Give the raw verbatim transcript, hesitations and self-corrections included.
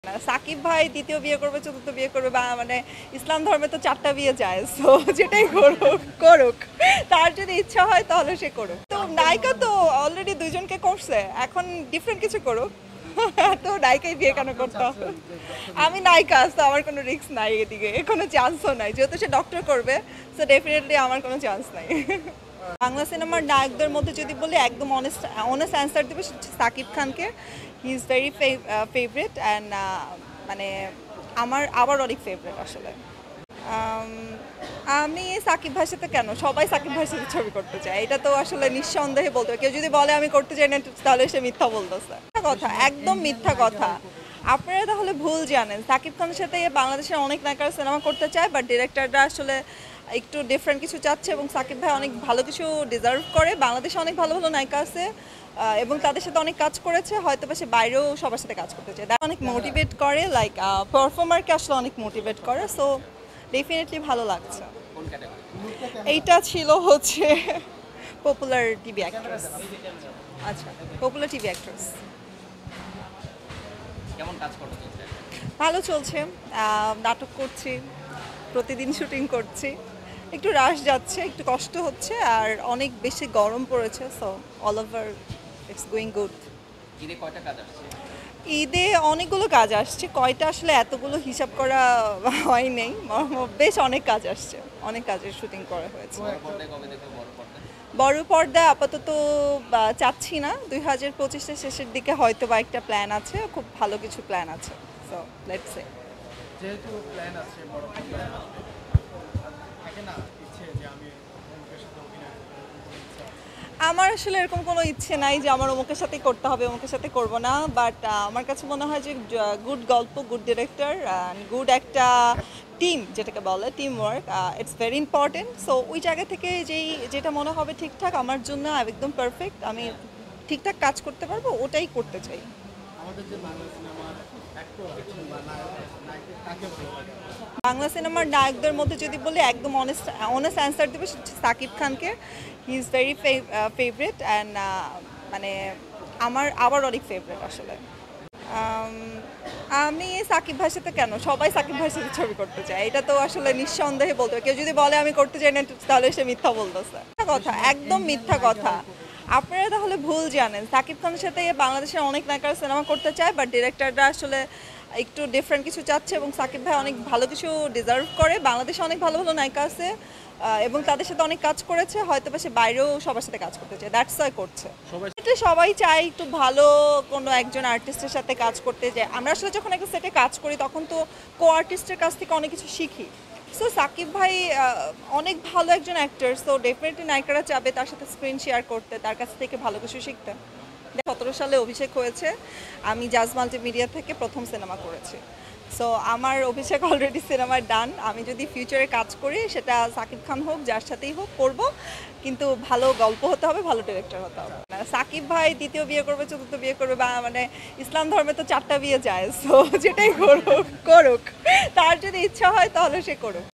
না, সাকিব ভাই দ্বিতীয় বিয়ে করবে, চতুর্থ বিয়ে করবে বা মানে ইসলাম ধর্মে তো চারটা বিয়ে যায়। সো যেটাই করুক করুক তার যদি ইচ্ছা হয় তাহলে সে করুক। তো নায়িকা তো অলরেডি দুইজনকে করছে, এখন ডিফারেন্ট কিছু করুক। তো নায়িকাই বিয়ে কেন করতে হবে? আমি নায়িকা, তো আমার কোনো রিস্ক নাই, এদিকে কোনো চান্সও নাই, যেহেতু সে ডক্টর করবে। সো ডেফিনেটলি আমার কোনো চান্স নাই। বাংলা সিনেমার নায়কদের মধ্যে যদি বলি একদম অনেস্ট অনেস্ট অ্যান্সার দেবে সাকিব খানকে। He is very favourite and মানে আমার আবার অনেক ফেভারিট আসলে। আম, আমি সাকিব ভাইয়ের সাথে কেন, সবাই সাকিব ভাইয়ের সাথে ছবি করতে চায়, এটা তো আসলে নিঃসন্দেহে বলতে হবে। কেউ যদি বলে আমি করতে চাই না তাহলে সে মিথ্যা বলতেছে। মিথ্যা কথা, একদম মিথ্যা কথা। আপনারা তাহলে ভুল জানেন, সাকিব খানের সাথে বাংলাদেশের অনেক নায়িকারা সিনেমা করতে চায়, বাট ডিরেক্টররা আসলে একটু ডিফারেন্ট কিছু চাচ্ছে এবং সাকিব ভাই অনেক ভালো কিছু ডিজার্ভ করে। বাংলাদেশে অনেক ভালো ভালো নায়িকা আছে আহ, এবং তাদের সাথে অনেক কাজ করেছে, হয়তো বা সে বাইরেও সবার সাথে কাজ করতে চায়। অনেক মোটিভেট করে, লাইক পারফর্মারকে আসলে অনেক মোটিভেট করে। সো ডেফিনেটলি ভালো লাগছে। এইটা ছিল হচ্ছে পপুলার টিভি অ্যাক্ট্রেস। আচ্ছা, পপুলার টিভি অ্যাক্ট্রেস। কেমন কাজ করতে চলছে? ভালো চলছে, আহ, নাটক করছি, প্রতিদিন শুটিং করছি, একটু রাশ যাচ্ছে, একটু কষ্ট হচ্ছে, আর অনেক বেশি গরম পড়েছে। So all over it's going good. ঈদে কয়টা কাজ আসছে? ঈদে অনেকগুলো কাজ আসছে, কয়টা আসলে এতগুলো হিসাব করা হয় নেই, বেশ অনেক কাজ আসছে, অনেক কাজের শুটিং করা হয়েছে। বড় পর্দায় কবে দেখবো? বড় পর্দায় বড় পর্দা আপাতত বা, চাচ্ছি না, দুই হাজার পঁচিশের শেষের দিকে হয়তো বা একটা প্ল্যান আছে, খুব ভালো কিছু প্ল্যান আছে। So let's say. যেহেতু প্ল্যান আছে বড় পর্দায় আসবে, থাকে না ইচ্ছে যে আমি অমুকের সাথে অভিনয় করবো, এরকম ইচ্ছা আছে? আমার আসলে এরকম কোনো ইচ্ছে নাই যে আমার অমুকের সাথে করতে হবে, অমুকের সাথে করব না, বাট আমার কাছে মনে হয় যে গুড গল্প, গুড ডিরেক্টর, গুড একটা টিম, যেটাকে বলে team work, it's very important. So ওই জায়গা থেকে যেই যেটা মনে হবে ঠিকঠাক আমার জন্য একদম পারফেক্ট, আমি ঠিকঠাক কাজ করতে পারবো, ওটাই করতে চাই। আমাদের যে বাংলা সিনেমার অ্যাক্টর আছেন বা নায়ক আছেন, নায়কের কাকে ভালো লাগে? বাংলা সিনেমার নায়কদের মধ্যে যদি বলি একদম অনেস্ট অনেস্ট অ্যান্সার দেবে সাকিব খানকে। He is very favourite and মানে আমার আবার অনেক ফেভারিট আসলে। আম, আমি সাকিব ভাইয়ের সাথে কেন, সবাই সাকিব ভাইয়ের সাথে ছবি করতে চায়, এটা তো আসলে নিঃসন্দেহে বলতে হবে। কেউ যদি বলে আমি করতে চাই না তাহলে সে মিথ্যা বলতেছে। মিথ্যা কথা, একদম মিথ্যা কথা। আপনারা তাহলে ভুল জানেন, সাকিব খানের সাথে বাংলাদেশের অনেক নায়িকারা সিনেমা করতে চায়, বাট ডিরেক্টররা আসলে একটু ডিফারেন্ট কিছু চাচ্ছে এবং সাকিব ভাই অনেক ভালো কিছু ডিজার্ভ করে। বাংলাদেশে অনেক ভালো ভালো নায়িকা আছে আহ, এবং তাদের সাথে অনেক কাজ করেছে, হয়তো বা সে বাইরেও সবার সাথে কাজ করতে চায়, দ্যাটস ওয়াই করছে। এটা সবাই চাই একটু ভালো কোনো একজন আর্টিস্টের সাথে কাজ করতে, যায় আমরা আসলে যখন একটা সেটে কাজ করি তখন তো কো আর্টিস্টের কাছ থেকে অনেক কিছু শিখি। সো সাকিব ভাই আহ, অনেক ভালো একজন অ্যাক্টর, সো ডেফিনেটলি নায়িকারা চাবে তার সাথে স্ক্রিন শেয়ার করতে, তার কাছ থেকে ভালো কিছু শিখতে। সতেরো সালে অভিষেক হয়েছে, আমি জাজ মাল্টিমিডিয়া থেকে প্রথম সিনেমা করেছি। সো আমার অভিষেক অলরেডি সিনেমার ডান। আমি যদি ফিউচারে কাজ করি, সেটা সাকিব খান হোক, যার সাথেই হোক করব, কিন্তু ভালো গল্প হতে হবে, ভালো ডিরেক্টর হতে হবে। না, সাকিব ভাই দ্বিতীয় বিয়ে করবে, চতুর্থ বিয়ে করবে বা মানে ইসলাম ধর্মে তো চারটা বিয়ে যায়। সো যেটাই করুক করুক তার যদি ইচ্ছা হয় তাহলে সে করুক।